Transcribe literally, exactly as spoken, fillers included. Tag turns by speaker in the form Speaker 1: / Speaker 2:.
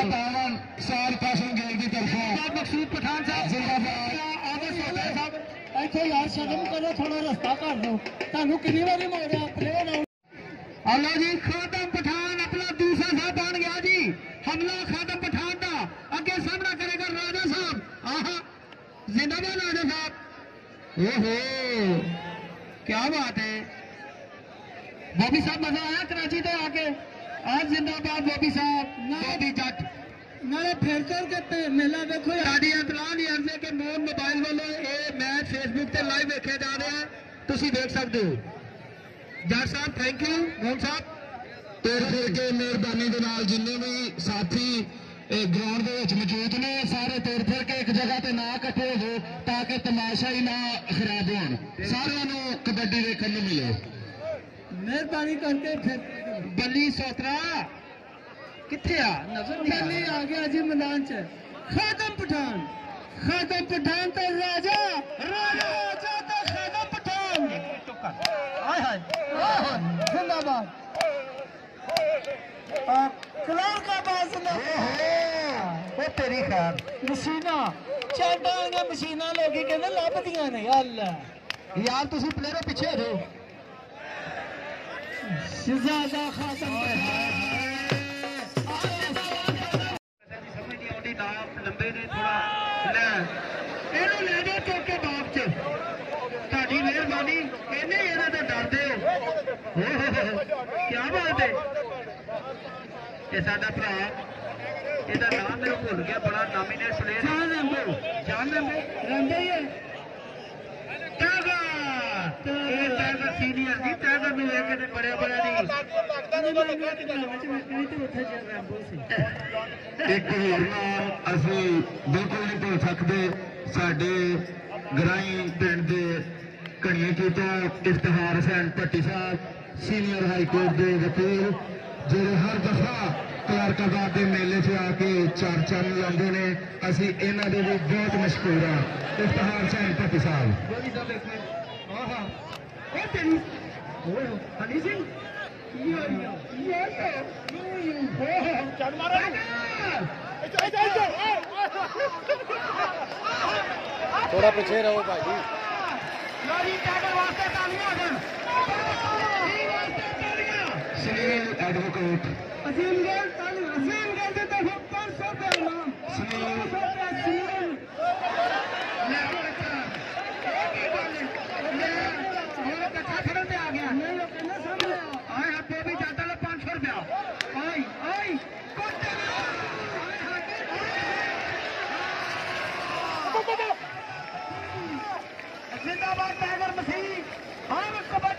Speaker 1: बावन साल फैशन गेल की तरफों
Speaker 2: मकसूद पठान साहब
Speaker 1: जिंदाबाद।
Speaker 2: इतने यार शर्म करो, थोड़ा रास्ता कर दो, तुहानू कितनी बारी मारिया प्लेयर अल्लाह जी। खादम पठान अपना दूसरा साहब बन गया जी। हमला खादम पठान का अगे सामना करेगा राजा साहब। आहा जिंदाबाद राजा साहब। ओहो क्या बात है बॉबी साहब, मजा आया कराची तो आके। आज जिंदाबाद बॉबी साहब, बॉबी जट नाले फिर करके मेला देखो। साड़ी इतला नहीं अर्जे के मोन मोबाइल वालों ये मैच फेसबुक पे लाइव देखे जा रहे हैं, तुम देख सकते हो। जट साहब थैंक यू। मोहन साहब
Speaker 1: तुर फिर के मेहरबानी के नाल जिन्ने भी साथी ग्राउंड के मौजूद ने सारे तुर फिर के एक जगह पे ना इकट्ठे हो ताकि तमाशा ही ना खराब हो, सारे कबड्डी देखने मिले।
Speaker 2: मेहरबानी करके फिर बली सोतरा किथे आ नजर नहीं आ गया जी मैदान च। खादम पठान, खादम पठान तो राजा, राजा तो खादम पठान। हाय हाय जिंदाबाद। कलार का बाज वो तेरी खैर मशीना चार मशीना लोग कहते लभदियां ने। अल्लाह यार तुम प्लेयर पिछे हो जाओ। शहजादा खादम समझ नहीं आती नाम लंबे ने थोड़ा ले इन्हों ले जाओ चौक के बाप च ताड़ी मेहरबानी इन्हें इन्हें तो डरते हो। क्या बात है ये साडा भरा ਇਹਦਾ ਨਾਮ ਮੈਨੂੰ ਭੁੱਲ ਗਿਆ ਬੜਾ ਨਾਮੀਨੇਟ ਪਲੇਅਰ ਜਾਨ ਰੈਂਬੋ। ਜਾਨ ਰੈਂਬो रैंबो ही है टाइगर। ये टाइगर सीनियर जी, टाइगर ਨੂੰ ਵੇਖ ਕੇ ਬੜੇ ਬੜੇ ਦੀ
Speaker 1: एक होर नाम असी बिल्कुल नहीं भुल सकते। साडे गराई पिंड दे घणीए तो इफ्तिहार हुसैन भट्टी साहब सीनियर हाई कोर्ट के वकील ਜਿਹੜੇ हर दफा कलारकाबाद के मेले च आके चार चंद लाते हैं। असी इन्हों के भी बहुत मशहूर हाँ। इफ्तिहार हुसैन भट्टी साहब
Speaker 2: थोड़ा पीछे रहो भाई।
Speaker 1: सुनील एडवोकेट
Speaker 2: अजीमगढ़ अजीमगढ़ की तरफ पाँच सौ रुपया इनाम। सुनील कच्चा खड़े पे आ गया आए हफ्ते भी जाता है पाँच सौ रुपया। आई आई जिंदाबाद टाइगर मसीह। हाँ कबड्डी